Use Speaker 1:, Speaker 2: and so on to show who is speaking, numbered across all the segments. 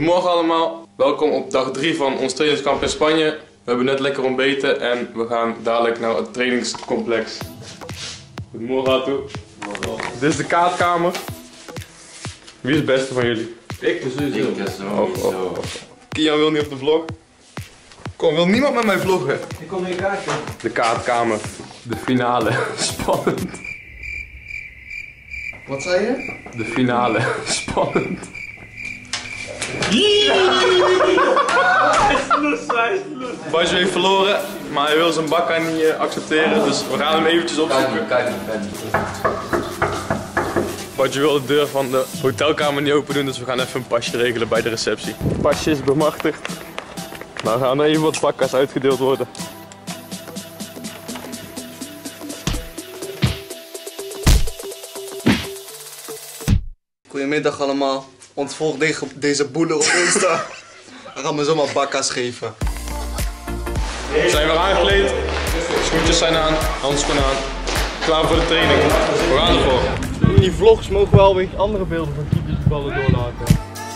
Speaker 1: Goedemorgen allemaal, welkom op dag 3 van ons trainingskamp in Spanje. We hebben net lekker ontbeten en we gaan dadelijk naar het trainingscomplex. Goedemorgen Atu. Dit is de kaartkamer. Wie is het beste van jullie?
Speaker 2: Ik sowieso.
Speaker 1: Kian wil niet op de vlog. Kom, wil niemand met mij vloggen?
Speaker 2: Ik kom in kaartje.
Speaker 1: De kaartkamer. De finale. Spannend.
Speaker 2: Wat zei je?
Speaker 1: De finale. Spannend. Basje heeft verloren, maar hij wil zijn bakka niet accepteren, dus we gaan hem eventjes opzoeken. Basje wil de deur van de hotelkamer niet open doen, dus we gaan even een pasje regelen bij de receptie. Het pasje is bemachtigd. Nou gaan er even wat bakka's uitgedeeld worden.
Speaker 2: Goedemiddag allemaal. Ontvolg deze boeler op Insta. Hij gaat me zomaar bakka's geven.
Speaker 1: We zijn weer aangekleed, schoentjes zijn aan, handschoenen aan. Klaar voor de training. We gaan ervoor.
Speaker 3: In die vlogs mogen wel weer andere beelden van keepersballen doorlaten.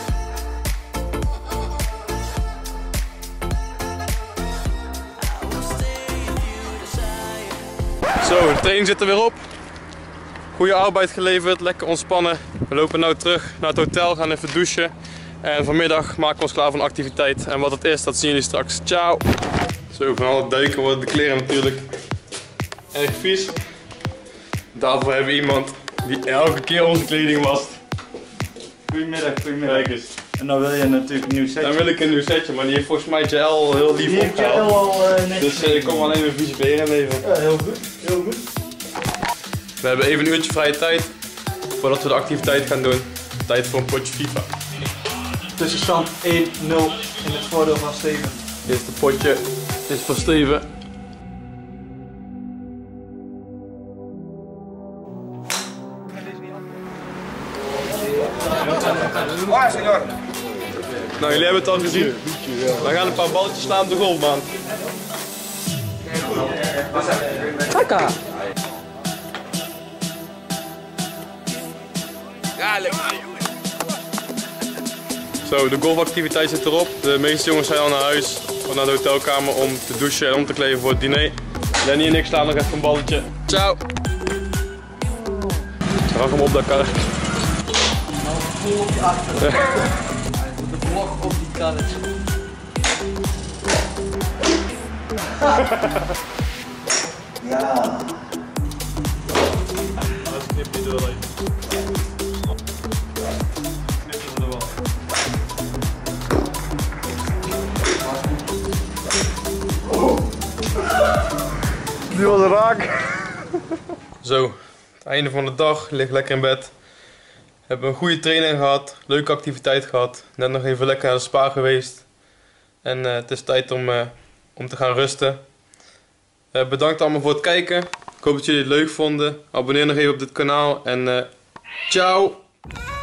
Speaker 1: Zo, de training zit er weer op. Goede arbeid geleverd, lekker ontspannen. We lopen nu terug naar het hotel, gaan even douchen. En vanmiddag maken we ons klaar voor een activiteit. En wat het is, dat zien jullie straks. Ciao! Zo, van al het duiken worden de kleren natuurlijk erg vies. Daarvoor hebben we iemand die elke keer onze kleding wast.
Speaker 3: Goedemiddag.
Speaker 1: Kijk eens.
Speaker 3: En dan wil je natuurlijk een nieuw setje.
Speaker 1: Dan wil ik een nieuw setje, maar die heeft volgens mij JL heel lief opgehaald.
Speaker 3: al netjes.
Speaker 1: Dus ik kom alleen een vieze kleren leven.
Speaker 3: Ja, heel goed.
Speaker 1: We hebben even een uurtje vrije tijd voordat we de activiteit gaan doen. Tijd voor een potje FIFA.
Speaker 3: Tussenstand 1-0 in het voordeel van Steven.
Speaker 1: Dit eerste potje is voor Steven. Nou, jullie hebben het al gezien. We gaan een paar balletjes slaan op de golfbaan. Taka! Zo, de golfactiviteit zit erop. De meeste jongens zijn al naar huis of naar de hotelkamer om te douchen en om te kleden voor het diner. Lenny en ik slaan nog even een balletje. Ciao! Rag hem op dat kar.
Speaker 2: Vol op je achter. De blok op die karretje. Ja.
Speaker 1: Als knip die er wel even.
Speaker 3: Die was raak.
Speaker 1: Zo, het einde van de dag, lig lekker in bed. Hebben een goede training gehad, leuke activiteit gehad. Net nog even lekker naar de spa geweest. En het is tijd om te gaan rusten. Bedankt allemaal voor het kijken. Ik hoop dat jullie het leuk vonden. Abonneer nog even op dit kanaal en ciao!